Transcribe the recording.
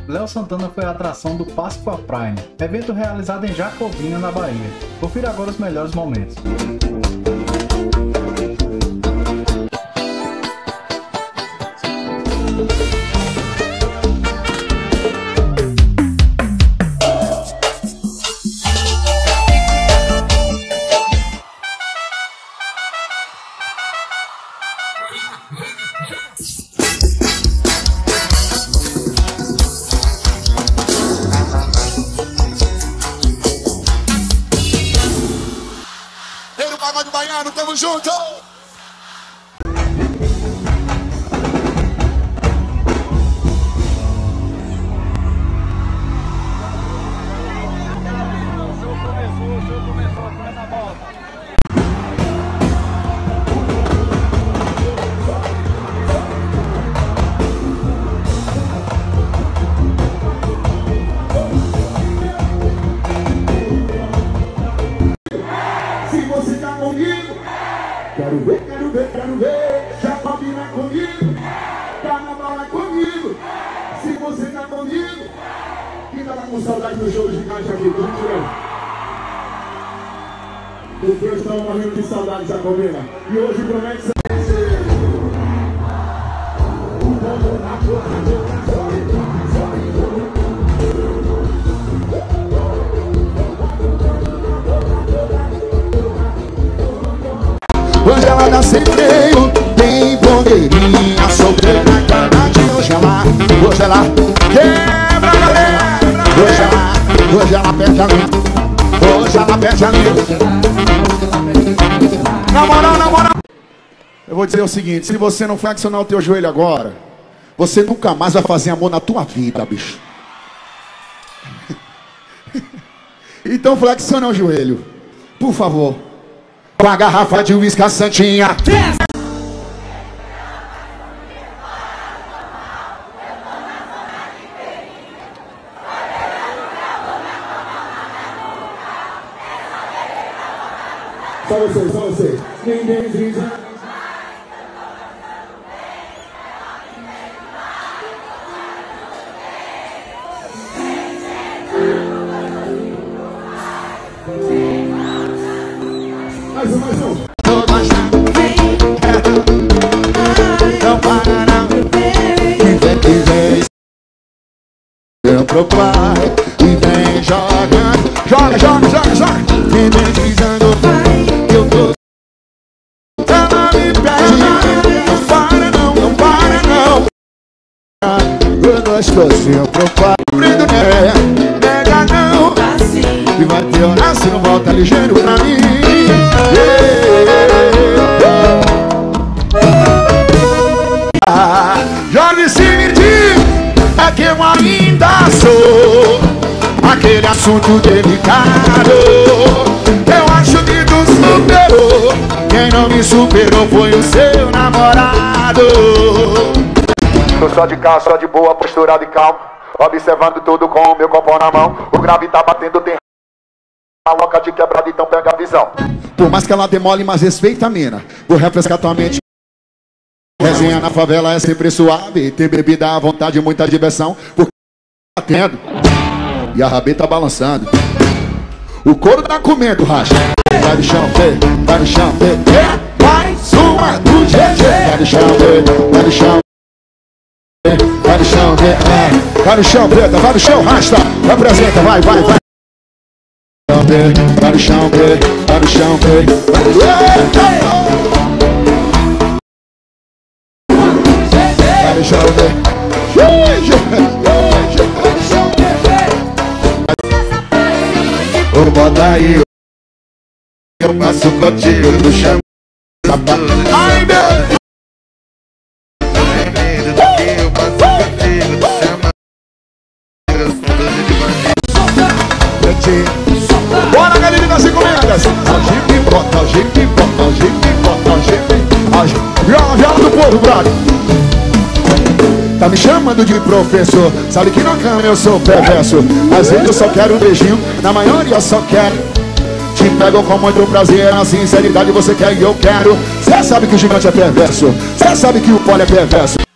Léo Santana foi a atração do Páscoa Prime, evento realizado em Jacobina, na Bahia. Confira agora os melhores momentos. Pagode baiano, tamo junto! Se você tá comigo, quero ver, quero ver, quero ver. Jacobina comigo, Carnaval é comigo. Se você tá comigo, quem tava com saudade do jogo gigante aqui, tudo tirando. Porque eu estava morrendo de saudade, Jacobina. E hoje promete ser. Hoje ela dá sem freio, tem bandeirinha, solteira na cama de hoje ela quebra a galera. Hoje ela perde a linha, hoje ela perde a linha. Na moral, eu vou dizer o seguinte: se você não flexionar o teu joelho agora, você nunca mais vai fazer amor na tua vida, bicho. Então flexiona o joelho, por favor. Com a garrafa de uísque a Santinha. Só vocês. Ninguém grita. Mais um. Não para não. Que vem pro pai. E vem jogando. Joga. Me dizendo que eu tô. Ela me pede. Não para não. Eu gostosinho pro pai. Nega não. E vai piorar se não volta ligeiro pra mim. Jorge se me diz, é que eu ainda sou aquele assunto delicado. Eu acho que tu superou. Quem não me superou foi o seu namorado. Tô só de carro, só de boa, posturado e calmo, observando tudo com o meu copo na mão. O grave tá batendo, tem a louca de quebrada, então pega a visão. Por mais que ela demole, mas respeita a mina. Vou refrescar tua mente. Resenha na favela é sempre suave. Tem bebida à vontade, muita diversão. Porque tá tendo e a rabeta balançando. O couro tá comendo, racha. Vai no chão, vai no chão, mais uma do GG. Vai no chão, vai no chão. Vai no chão, vai no chão, preta, vai no chão, rasta. Apresenta, vai. Vai no chão, vai no chão, vou botar aí. Eu passo contigo do chão. Ai, meu eu passo contigo do chão. Bora, galerinha das encomendas. A gente bota. Viola do povo, brother. Tá me chamando de professor, sabe que na cama eu sou perverso. Às vezes eu só quero um beijinho, na maioria eu só quero. Te pego com muito prazer, na sinceridade você quer e eu quero. Cê sabe que o gigante é perverso, cê sabe que o pole é perverso.